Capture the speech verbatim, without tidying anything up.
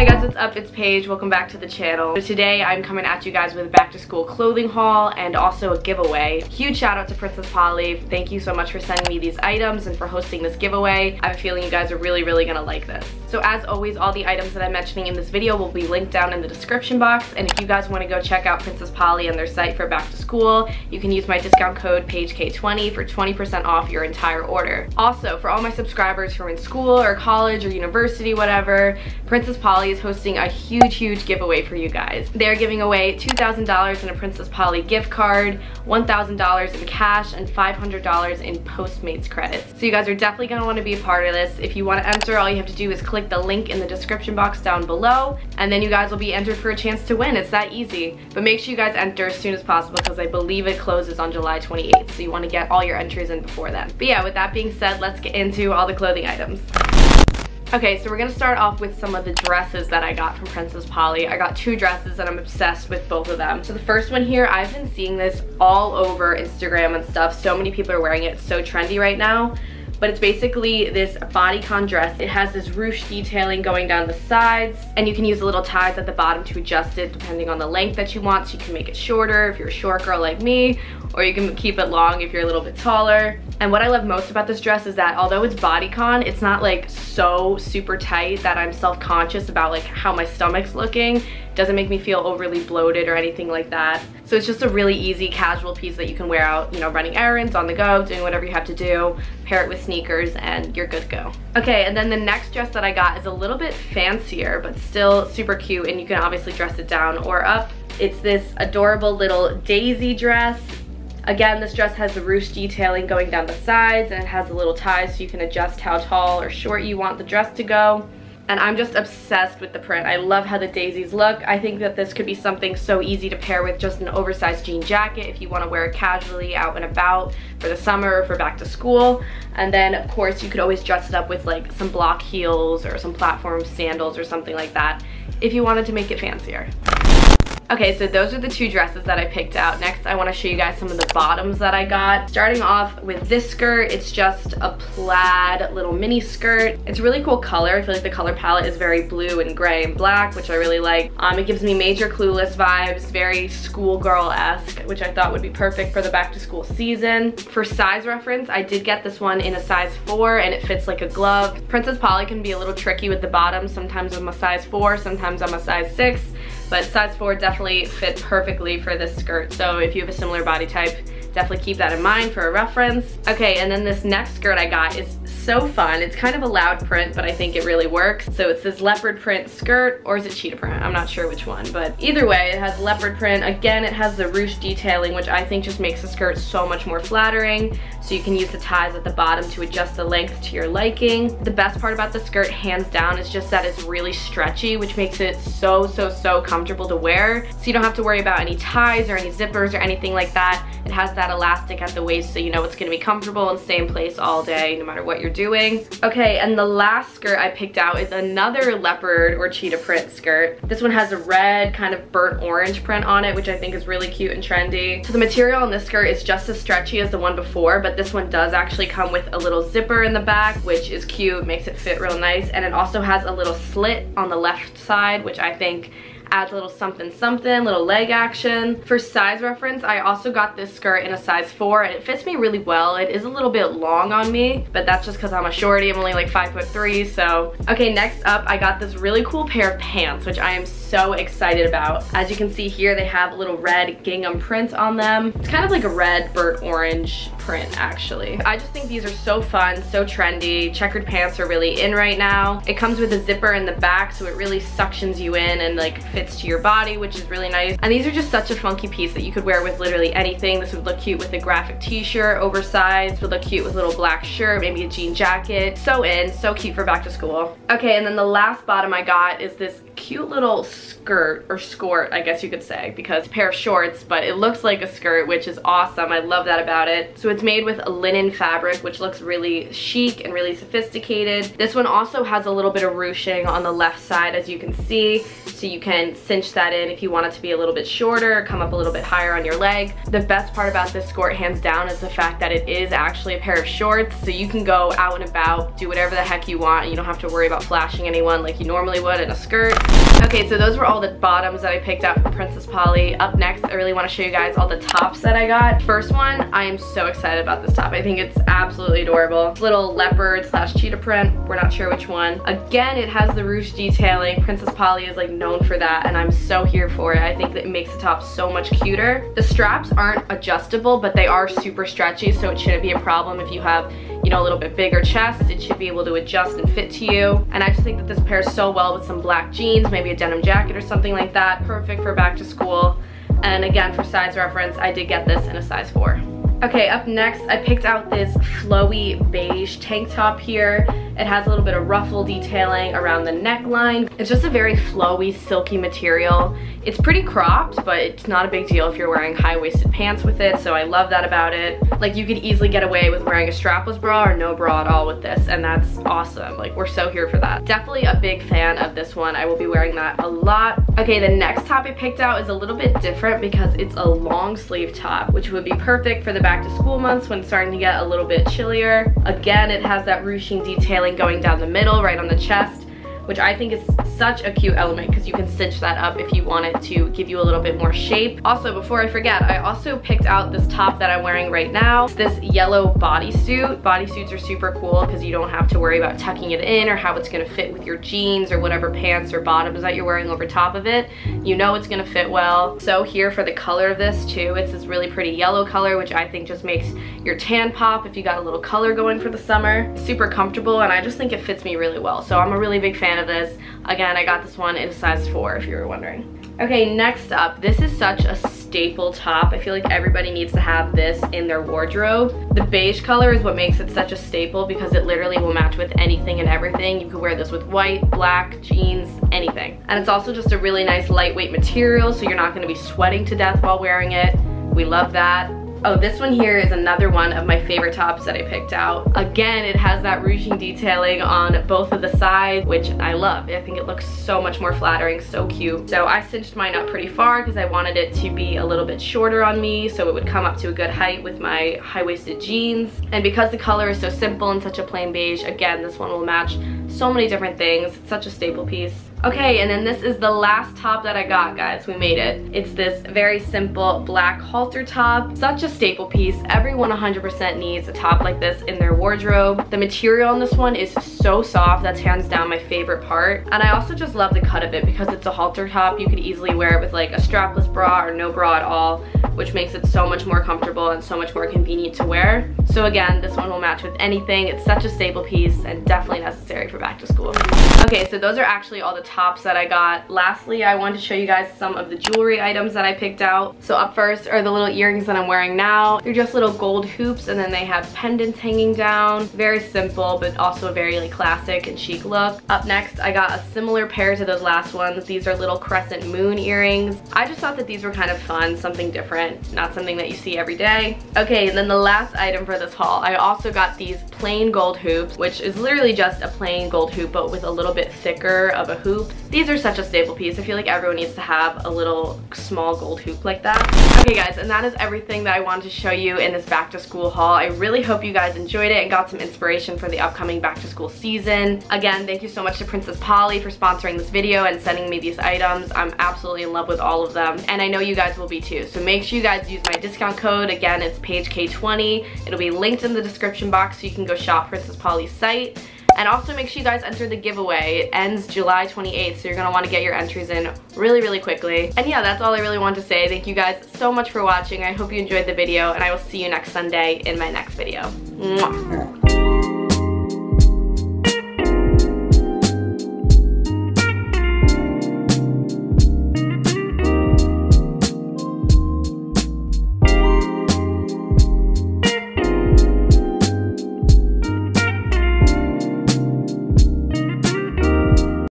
Hey guys, what's up? It's Paige. Welcome back to the channel. So today I'm coming at you guys with a back to school clothing haul and also a giveaway. Huge shout out to Princess Polly. Thank you so much for sending me these items and for hosting this giveaway. I have a feeling you guys are really, really gonna like this. So as always, all the items that I'm mentioning in this video will be linked down in the description box. And if you guys want to go check out Princess Polly and their site for back to school, you can use my discount code Paige K twenty for twenty percent off your entire order. Also, for all my subscribers who are in school or college or university, whatever, Princess Polly is hosting a huge, huge giveaway for you guys. They're giving away two thousand dollars in a Princess Polly gift card, one thousand dollars in cash, and five hundred dollars in Postmates credits. So you guys are definitely gonna wanna be a part of this. If you wanna enter, all you have to do is click the link in the description box down below, and then you guys will be entered for a chance to win. It's that easy. But make sure you guys enter as soon as possible because I believe it closes on July twenty-eighth, so you wanna get all your entries in before then. But yeah, with that being said, let's get into all the clothing items. Okay, so we're gonna start off with some of the dresses that I got from Princess Polly. I got two dresses and I'm obsessed with both of them. So the first one here, I've been seeing this all over Instagram and stuff. So many people are wearing it. It's so trendy right now. But it's basically this bodycon dress. It has this ruche detailing going down the sides, and you can use the little ties at the bottom to adjust it depending on the length that you want. So you can make it shorter if you're a short girl like me, or you can keep it long if you're a little bit taller. And what I love most about this dress is that although it's bodycon, it's not like so super tight that I'm self-conscious about like how my stomach's looking. It doesn't make me feel overly bloated or anything like that. So it's just a really easy casual piece that you can wear out, you know, running errands, on the go, doing whatever you have to do. Pair it with sneakers and you're good to go. Okay, and then the next dress that I got is a little bit fancier, but still super cute, and you can obviously dress it down or up. It's this adorable little daisy dress. Again, this dress has the ruche detailing going down the sides, and it has the little ties so you can adjust how tall or short you want the dress to go. And I'm just obsessed with the print. I love how the daisies look. I think that this could be something so easy to pair with just an oversized jean jacket if you want to wear it casually out and about for the summer or for back to school. And then of course you could always dress it up with like some block heels or some platform sandals or something like that if you wanted to make it fancier. Okay, so those are the two dresses that I picked out. Next, I want to show you guys some of the bottoms that I got. Starting off with this skirt, it's just a plaid little mini skirt. It's a really cool color. I feel like the color palette is very blue and gray and black, which I really like. Um, it gives me major Clueless vibes, very schoolgirl-esque, which I thought would be perfect for the back to school season. For size reference, I did get this one in a size four and it fits like a glove. Princess Polly can be a little tricky with the bottoms. Sometimes I'm a size four, sometimes I'm a size six. But size four definitely fit perfectly for this skirt. So if you have a similar body type, definitely keep that in mind for a reference. Okay, and then this next skirt I got is so fun. It's kind of a loud print, but I think it really works. So it's this leopard print skirt, or is it cheetah print? I'm not sure which one, but either way, it has leopard print. Again, it has the ruche detailing, which I think just makes the skirt so much more flattering. So you can use the ties at the bottom to adjust the length to your liking. The best part about the skirt, hands down, is just that it's really stretchy, which makes it so, so, so comfortable to wear. So you don't have to worry about any ties or any zippers or anything like that. It has that elastic at the waist, so you know it's gonna be comfortable and stay in place all day, no matter what you're doing. Okay, and the last skirt I picked out is another leopard or cheetah print skirt. This one has a red kind of burnt orange print on it, which I think is really cute and trendy. So the material on this skirt is just as stretchy as the one before, but this one does actually come with a little zipper in the back, which is cute, makes it fit real nice, and it also has a little slit on the left side, which I think adds a little something something, little leg action. For size reference, I also got this skirt in a size four and it fits me really well. It is a little bit long on me, but that's just because I'm a shorty. I'm only like five foot three, so. Okay, next up, I got this really cool pair of pants, which I am so excited about. As you can see here, they have a little red gingham print on them. It's kind of like a red burnt orange print, actually. I just think these are so fun, so trendy. Checkered pants are really in right now. It comes with a zipper in the back, so it really suctions you in and like fits to your body, which is really nice. And these are just such a funky piece that you could wear with literally anything. This would look cute with a graphic t-shirt, oversized, would look cute with a little black shirt, maybe a jean jacket. So in, so cute for back to school. Okay, and then the last bottom I got is this cute little skirt, or skort, I guess you could say, because it's a pair of shorts, but it looks like a skirt, which is awesome. I love that about it. So it's made with a linen fabric, which looks really chic and really sophisticated. This one also has a little bit of ruching on the left side, as you can see. So so you can cinch that in if you want it to be a little bit shorter, come up a little bit higher on your leg. The best part about this skirt, hands down, is the fact that it is actually a pair of shorts, so you can go out and about, do whatever the heck you want, and you don't have to worry about flashing anyone like you normally would in a skirt. Okay, so those were all the bottoms that I picked out from Princess Polly. Up next, I really want to show you guys all the tops that I got. First one, I am so excited about this top. I think it's absolutely adorable. Little leopard slash cheetah print. We're not sure which one. Again, it has the ruche detailing. Princess Polly is like known for that, and I'm so here for it. I think that it makes the top so much cuter. The straps aren't adjustable, but they are super stretchy, so it shouldn't be a problem if you have, you know, a little bit bigger chest. It should be able to adjust and fit to you. And I just think that this pairs so well with some black jeans, maybe a denim jacket or something like that. Perfect for back to school. And again, for size reference, I did get this in a size four. Okay, up next, I picked out this flowy beige tank top here. It has a little bit of ruffle detailing around the neckline. It's just a very flowy, silky material. It's pretty cropped, but it's not a big deal if you're wearing high-waisted pants with it, so I love that about it. Like, you could easily get away with wearing a strapless bra or no bra at all with this, and that's awesome. Like, we're so here for that. Definitely a big fan of this one. I will be wearing that a lot. Okay, the next top I picked out is a little bit different because it's a long sleeve top, which would be perfect for the back to school months when it's starting to get a little bit chillier. Again, it has that ruching detailing going down the middle, right on the chest, which I think is such a cute element because you can cinch that up if you want it to give you a little bit more shape. Also, before I forget, I also picked out this top that I'm wearing right now. It's this yellow bodysuit. Bodysuits are super cool because you don't have to worry about tucking it in or how it's gonna fit with your jeans or whatever pants or bottoms that you're wearing over top of it. You know it's gonna fit well. So here for the color of this too, it's this really pretty yellow color, which I think just makes your tan pop if you got a little color going for the summer. Super comfortable, and I just think it fits me really well. So I'm a really big fan of this. Again, I got this one in a size four if you were wondering. Okay, next up, this is such a staple top. I feel like everybody needs to have this in their wardrobe. The beige color is what makes it such a staple because it literally will match with anything and everything. You could wear this with white, black, jeans, anything. And it's also just a really nice lightweight material, so you're not gonna be sweating to death while wearing it. We love that. Oh, this one here is another one of my favorite tops that I picked out. Again, it has that ruching detailing on both of the sides, which I love. I think it looks so much more flattering, so cute. So I cinched mine up pretty far because I wanted it to be a little bit shorter on me so it would come up to a good height with my high-waisted jeans. And because the color is so simple and such a plain beige, again, this one will match so many different things. It's such a staple piece. Okay, and then this is the last top that I got, guys. We made it. It's this very simple black halter top. Such a staple piece. Everyone one hundred percent needs a top like this in their wardrobe. The material on this one is so soft. That's hands down my favorite part. And I also just love the cut of it because it's a halter top. You could easily wear it with like a strapless bra or no bra at all, which makes it so much more comfortable and so much more convenient to wear. So again, this one will match with anything. It's such a staple piece and definitely necessary for back to school. Okay, so those are actually all the tops that I got. Lastly, I wanted to show you guys some of the jewelry items that I picked out. So up first are the little earrings that I'm wearing now. They're just little gold hoops, and then they have pendants hanging down. Very simple, but also a very like classic and chic look. Up next, I got a similar pair to those last ones. These are little crescent moon earrings. I just thought that these were kind of fun, something different, not something that you see every day. Okay, and then the last item for this haul, I also got these plain gold hoops, which is literally just a plain gold hoop, but with a little bit thicker of a hoop. These are such a staple piece. I feel like everyone needs to have a little small gold hoop like that. Okay guys, and that is everything that I wanted to show you in this back to school haul. I really hope you guys enjoyed it and got some inspiration for the upcoming back to school season. Again, thank you so much to Princess Polly for sponsoring this video and sending me these items. I'm absolutely in love with all of them, and I know you guys will be too. So make sure you guys use my discount code. Again, it's Paige K twenty. It'll be linked in the description box so you can go shop Princess Polly's site. And also make sure you guys enter the giveaway. It ends July twenty-eighth, so you're gonna wanna get your entries in really, really quickly. And yeah, that's all I really wanted to say. Thank you guys so much for watching. I hope you enjoyed the video, and I will see you next Sunday in my next video. Mwah.